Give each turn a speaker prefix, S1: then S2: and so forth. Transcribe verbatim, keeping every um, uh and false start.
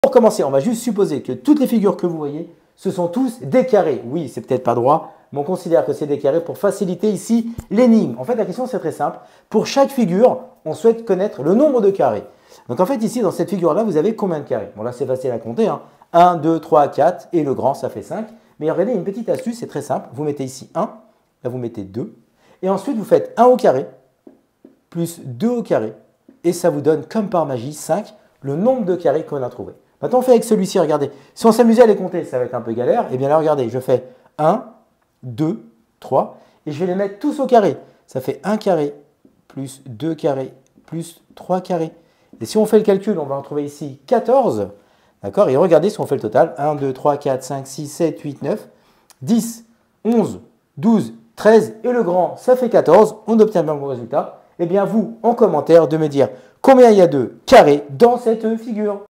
S1: Pour commencer, on va juste supposer que toutes les figures que vous voyez, ce sont tous des carrés. Oui, c'est peut-être pas droit, mais on considère que c'est des carrés pour faciliter ici l'énigme. En fait, la question, c'est très simple. Pour chaque figure, on souhaite connaître le nombre de carrés. Donc, en fait, ici, dans cette figure-là, vous avez combien de carrés? Bon, là, c'est facile à compter. Hein. un, deux, trois, quatre, et le grand, ça fait cinq. Mais regardez, une petite astuce, c'est très simple. Vous mettez ici un, là, vous mettez deux. Et ensuite, vous faites un au carré, plus deux au carré. Et ça vous donne, comme par magie, cinq, le nombre de carrés qu'on a trouvé. Maintenant, on fait avec celui-ci, regardez. Si on s'amusait à les compter, ça va être un peu galère. Et bien là, regardez, je fais un, deux, trois, et je vais les mettre tous au carré. Ça fait un carré, plus deux carrés, plus trois carrés. Et si on fait le calcul, on va en trouver ici quatorze. D'accord? Et regardez si on fait le total. un, deux, trois, quatre, cinq, six, sept, huit, neuf, dix, onze, douze, treize. Et le grand, ça fait quatorze. On obtient bien le bon résultat. Eh bien, vous, en commentaire, de me dire combien il y a de carrés dans cette figure.